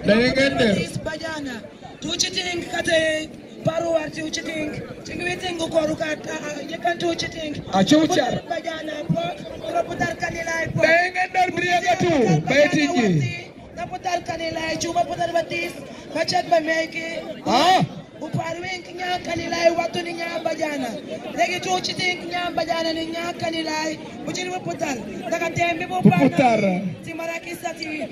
Is Bajana. Tuchiting Kate, Paruat, Tuchiting, Tinguiting Korukata, you can do cheating. A chucha. Bajana, Raputar Kanilai, Dengender Briaga too, Betty. Naputar Kanilai, Chuba Putarbatis, Machat Bameki. Ah? Uparwing Nya Kanilai, Watunia Bajana. Legi Tuchiting Nya Bajana, Nya Kanilai, which is Putar. Nakatembi Putar, Timarakisa TV,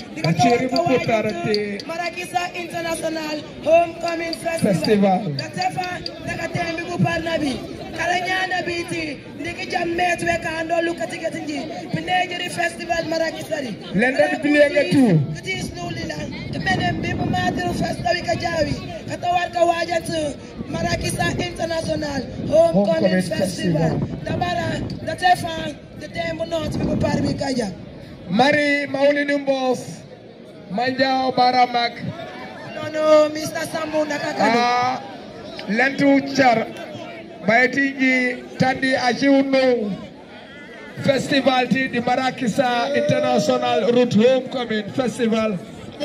Marakisa International Homecoming Festival. Katefa, Nakatembi Puparnabi, Kalanyana Biti, Niki Jamet, Wekando, Lukatingi, Pinagiri Festival, Marakisari. London Pilega too. It is no Lilan, the men and people Matter Festival Kajawi, Katawaka Wajatu, Marakisa International Homecoming Festival. Tabara, Katefa, the Demo North people Parmi Kaya. Mari Maulinum Boss, Manja Baramak. No, Mr. Sambu Nakaka. Lentu Char, Baitigi, Tandi Ajiuno Festival, the Marakisa International Route Homecoming Festival.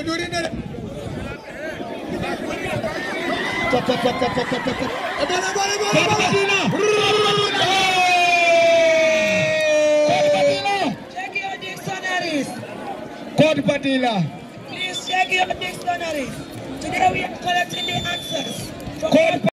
Check your dictionaries. Code Padilla. Please check your dictionaries. Today we are collecting the answers. Code